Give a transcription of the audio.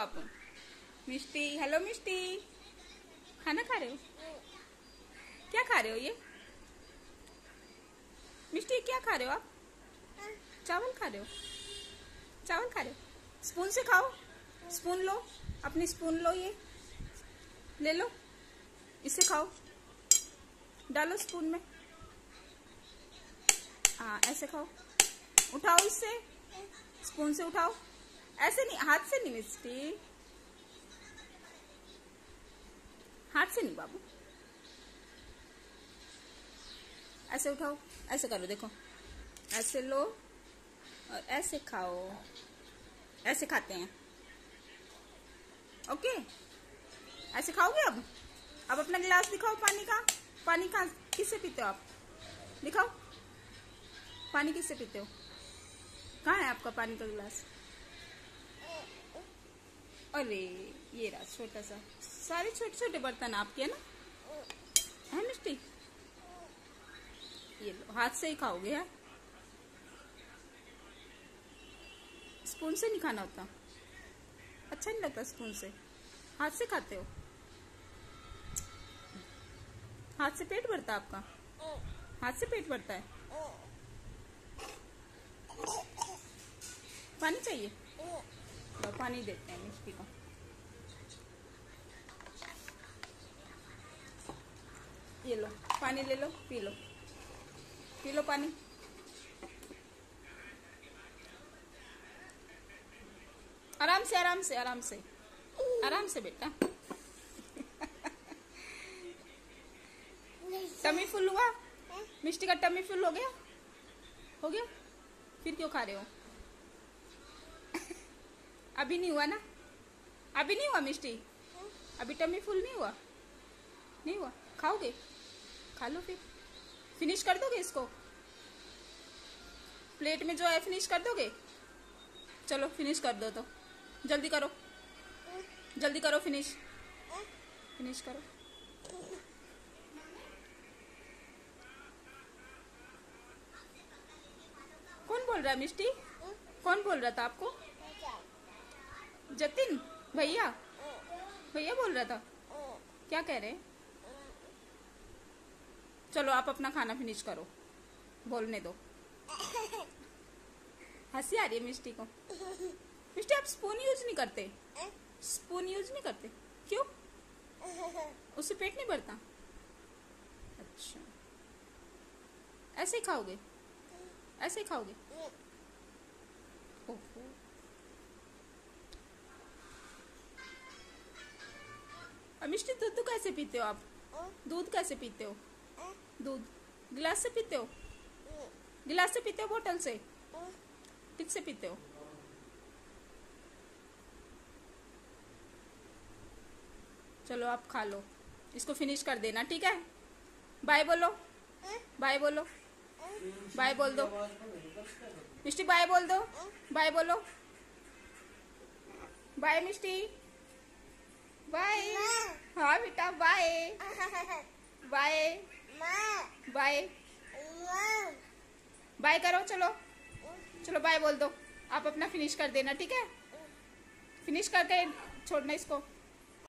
आप? मिष्टी, हेलो मिष्टी, खाना खा रहे हो? क्या खा रहे हो ये? मिष्टी क्या खा रहे हो आप? चावल खा रहे हो? चावल खा रहे हो? स्पून से खाओ, स्पून लो, अपनी स्पून लो, ये ले लो, इससे खाओ, डालो स्पून में। हाँ ऐसे खाओ, उठाओ इससे, स्पून से उठाओ, ऐसे नहीं, हाथ से नहीं मिष्टी, हाथ से नहीं बाबू, ऐसे उठाओ, ऐसे करो, देखो ऐसे लो और ऐसे खाओ, ऐसे खाते हैं। ओके, ऐसे खाओगे अब अपना गिलास दिखाओ पानी का। पानी कहाँ, किससे पीते हो आप? दिखाओ पानी किससे पीते हो? कहाँ है आपका पानी का गिलास? अरे ये रहा छोटा सा, सारे छोटे छोटे बर्तन आपके है ना, है मिष्टी? ये लो, हाथ से ही खाओगे है? स्पून से नहीं खाना होता? अच्छा नहीं लगता स्पून से? हाथ से खाते हो? हाथ से पेट भरता है आपका? हाथ से पेट भरता है? पानी चाहिए? तो पानी देते हैं मिष्टी को। ये लो पानी, ले लो, पी लो, पी लो पानी। आराम से आराम से आराम से आराम से बेटा। टमी फुल हुआ? मिष्टी का टमी फुल हो गया? हो गया? फिर क्यों खा रहे हो? अभी नहीं हुआ ना? अभी नहीं हुआ मिष्टी? अभी टमी फुल नहीं हुआ? नहीं हुआ? खाओगे? खा लो फिर, फिनिश कर दोगे इसको? प्लेट में जो है फिनिश कर दोगे? चलो फिनिश कर दो, तो जल्दी करो, जल्दी करो, फिनिश फिनिश करो। कौन बोल रहा है मिष्टी? कौन बोल रहा था आपको? जतिन भैया? भैया बोल रहा था? क्या कह रहे हैं? चलो आप अपना खाना फिनिश करो, बोलने दो। हंसी आ रही है मिष्टी को। मिष्टी आप स्पून यूज नहीं करते? स्पून यूज नहीं करते क्यों? उससे पेट नहीं भरता? अच्छा, ऐसे ही खाओगे? ऐसे ही खाओगे? ओहो, मिष्टी दूध कैसे पीते हो आप? दूध कैसे पीते हो? दूध गिलास से पीते हो? गिलास से पीते हो, बोतल से? ठीक से पीते हो? चलो आप खा लो, इसको फिनिश कर देना, ठीक है? बाय बोलो, बाय बोलो, बाय बोल दो मिष्टी, बाय बोल दो, बाय बोलो, बाय मिष्टी, बाय। हाँ बेटा, बाय बाय बाय बाय करो, चलो चलो बाय बोल दो। आप अपना फिनिश कर देना, ठीक है? फिनिश करके छोड़ना इसको।